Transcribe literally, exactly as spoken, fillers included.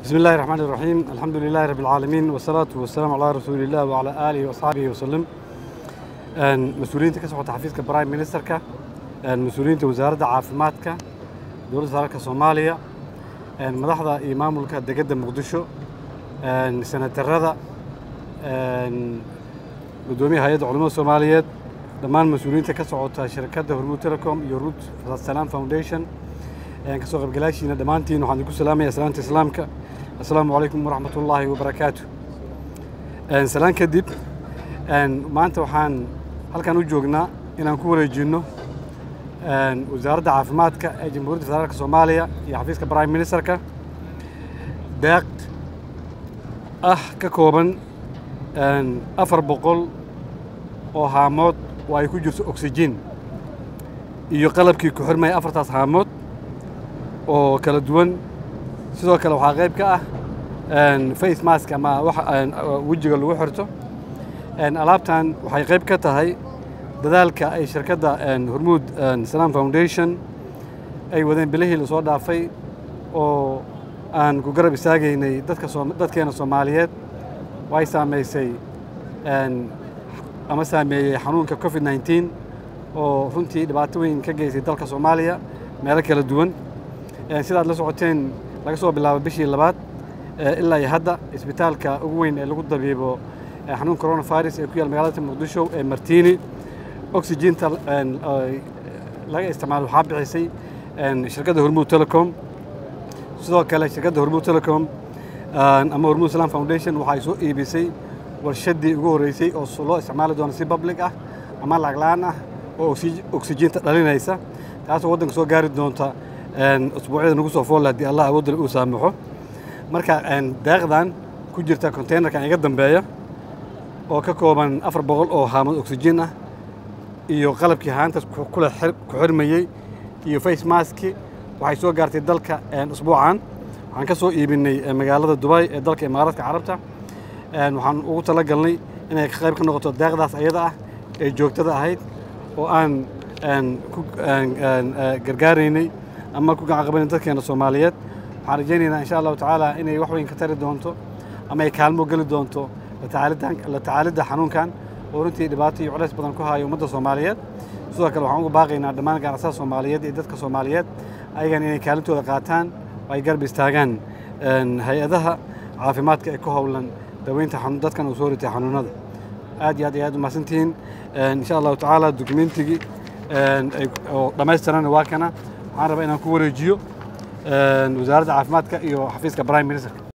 بسم الله الرحمن الرحيم. الحمد لله رب العالمين والصلاة والسلام على رسول الله وعلى آله وصحبه وسلم. مسؤولين كسوة تحفيز كبرايم مينستركا، مسؤولين وزارة عافماتك، دولة وزارة الصومالية، مدحضة إمام ملك دقدم مقدشو، سنة الرضا، قدومي هيئة علماء الصوماليات، دمان مسؤولين كسوة شركات هرمود تيليكوم، يورود السلام فاونديشن، كسوة قبلاشينا دمانتين وحنا نقول سلام يا سلامة إسلامك. السلام عليكم ورحمة الله وبركاته. سلام كدب ما أنت وحان هل كانوا جوجنا إن نكون رجينه وزارة عافماتك جمهورية فدرالية الصومالية يحفظك برايم مينسترك داقت أه ككوبن أفر بقول وهامود ويكون جرس أكسجين يقلب كي كحرمة أفر تاس هامود وكلا دوان sidoo kale waxa qayb ka ah een face mask ama wax wajiga lagu xirto een alaabtan waxay qayb ka tahay dadaalka ay shirkadda een Hormuud Salam Foundation ay wadeen bilihii la soo dhaafay oo aan ku garab istaagaynay dadka dadkeena Soomaaliyeed way saameysay een ama saameeyay xanuunka COVID nineteen oo runtii dhibaato weyn ka geysay dalka Soomaaliya meelo kala duwan een sidaad la socoteen laga soo bilaabo bishii labaad ilaa iyo hadda isbitaalka ugu weyn ee lagu dabiibo xanuun coronavirus ee ku yaal magaalada Muqdisho ee Martini oxygen-ta laga isticmaalo waxa bixisay shirkadda Hormuud Telecom sidoo kale shirkadda Hormuud Telecom ama Hormuud Salam Foundation waxay soo iibisay warshadii ugu horeysay oo loo isticmaali doono si public ah ama lacag la'aan ah oo oxygen-ta dhalinaysa taas oo waddanka soo gaari doonta أسبوعين نقص فول دي الله أود الأسامحه مركا داغدان كجرتا كونتينر كان يقدم بيا أو ككوبان أفر بغل أو هامد أكسجينه يو قلب كهان تس كل حرب كحرمية يو فيس ماسكي وحيسوا قارتي دلك أسبوعان عن كسو يبني مقالة دبي دلك إمارات كعربته وحن وطلقني إن قريب كنا نقطة داغداس أيضا جوكتا ده هيد وأن أن أن جرجاريني أما كوكا عقبين dadkeena Soomaaliyeed waxaan rajaynaynaa insha Allah ta'ala inay wax weyn ka tari doonto ama ay kaalmo gali doonto la tacaalida la tacaalida xanuunkan oo runtii dhibaato iyo culays badan ku hayo ummadda Soomaaliyeed sidoo kale waxaan ugu baaqaynaa dhammaan ganacsatada Soomaaliyeed iyo dadka Soomaaliyeed ayagan inay kaalintooda qaataan oo ay garab istaagaan hay'adaha caafimaadka ee ku howlan daweynta dadkan u soo ritay xanuunada aad iyo aad aad u mahadsantihiin insha Allah ta'ala documentigi oo dhamaystiran waa kana waxaan rabaa inaan ku wareejiyo wasaaradda caafimaadka iyo xafiiska Prime Minister